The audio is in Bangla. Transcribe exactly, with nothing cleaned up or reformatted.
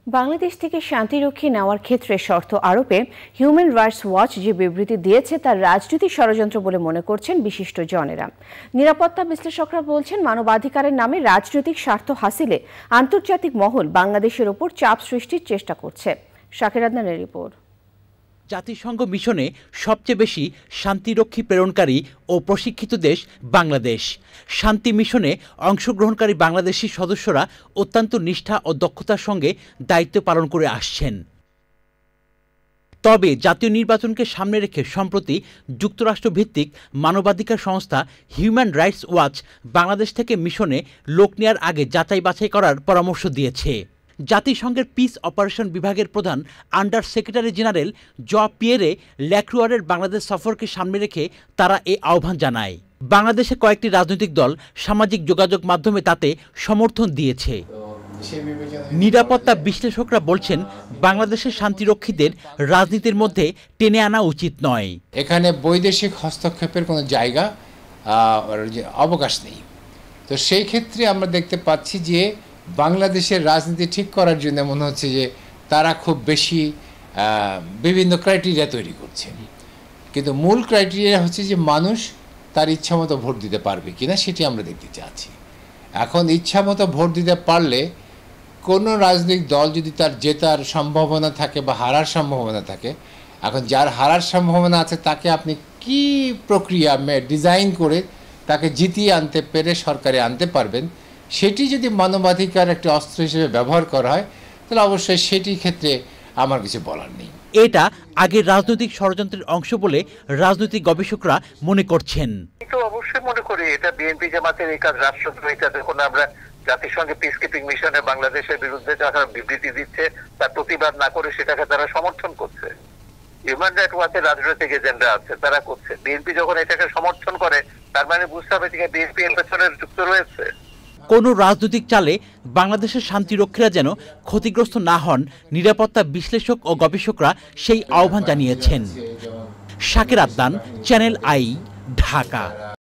বাংলাদেশ থেকে শান্তিরক্ষী নেওয়ার ক্ষেত্রে শর্ত আরোপে হিউম্যান রাইটস ওয়াচ যে বিবৃতি দিয়েছে তার রাজনৈতিক ষড়যন্ত্র বলে মনে করছেন বিশিষ্ট জনেরা। নিরাপত্তা বিশ্লেষকরা বলছেন, মানবাধিকারের নামে রাজনৈতিক স্বার্থ হাসিলে আন্তর্জাতিক মহল বাংলাদেশের ওপর চাপ সৃষ্টির চেষ্টা করছে। শাকির আদনানের রিপোর্ট। জাতিসংঘ মিশনে সবচেয়ে বেশি শান্তিরক্ষী প্রেরণকারী ও প্রশিক্ষিত দেশ বাংলাদেশ। শান্তি মিশনে অংশগ্রহণকারী বাংলাদেশি সদস্যরা অত্যন্ত নিষ্ঠা ও দক্ষতার সঙ্গে দায়িত্ব পালন করে আসছেন। তবে জাতীয় নির্বাচনকে সামনে রেখে সম্প্রতি যুক্তরাষ্ট্রভিত্তিক মানবাধিকার সংস্থা হিউম্যান রাইটস ওয়াচ বাংলাদেশ থেকে মিশনে লোক নেয়ার আগে যাচাই বাছাই করার পরামর্শ দিয়েছে। জাতিসংঘের পিস অপারেশন বিভাগের প্রধান under secretary general Jean Pierre ল্যাক্রুয়ারের বাংলাদেশ সফরকে সামনে রেখে তারা এই আহ্বান জানায়। বাংলাদেশে কয়েকটি রাজনৈতিক দল সামাজিক যোগাযোগ মাধ্যমে তাতে সমর্থন দিয়েছে। নিরাপত্তা বিশ্লেষকরা বলছেন, বাংলাদেশের শান্তিরক্ষীদের রাজনীতির মধ্যে টেনে আনা উচিত নয়। এখানে বৈদেশিক হস্তক্ষেপের কোনো জায়গা অবকাশ নেই। তো সেই ক্ষেত্রে আমরা দেখতে পাচ্ছি যে বাংলাদেশের রাজনীতি ঠিক করার জন্য মনে হচ্ছে যে তারা খুব বেশি বিভিন্ন ক্রাইটেরিয়া তৈরি করছে, কিন্তু মূল ক্রাইটেরিয়া হচ্ছে যে মানুষ তার ইচ্ছা মতো ভোট দিতে পারবে কিনা সেটি আমরা দেখতে চাচ্ছি। এখন ইচ্ছা মতো ভোট দিতে পারলে কোনো রাজনৈতিক দল যদি তার জেতার সম্ভাবনা থাকে বা হারার সম্ভাবনা থাকে, এখন যার হারার সম্ভাবনা আছে তাকে আপনি কি প্রক্রিয়া ডিজাইন করে তাকে জিতিয়ে আনতে পেরে সরকারে আনতে পারবেন, সেটি যদি মানবাধিকার একটি অস্ত্র হিসেবে ব্যবহার করা হয় তাহলে অবশ্যই সেটির ক্ষেত্রে আমার কিছু বলার নেই। এটা আগের রাজনৈতিক ষড়যন্ত্রের অংশ বলে রাজনৈতিক গবেষকরা মনে করছেন। তো অবশ্যই মনে করি এটা বিএনপি জামাতের এই কাজ, রাষ্ট্রদ্রোহী কাজ। যখন আমরা জাতিসংঘে পিস কিপিং মিশনে বাংলাদেশের বিরুদ্ধে যারা বিবৃতি দিচ্ছে তার প্রতিবাদ না করে সেটাকে তারা সমর্থন করছে। হিউম্যান রাইটস ওয়াচের রাজনৈতিক এজেন্ডা আছে, তারা করছে। বিএনপি যখন এটাকে সমর্থন করে তার মানে বুঝতে হবে যে বিএনপি এর পেছনে যুক্ত রয়েছে। কোনো রাজনৈতিক চালে বাংলাদেশের শান্তিরক্ষীরা যেন ক্ষতিগ্রস্ত না হন, নিরাপত্তা বিশ্লেষক ও গবেষকরা সেই আহ্বান জানিয়েছেন। Shakir Adnan, Channel I, Dhaka.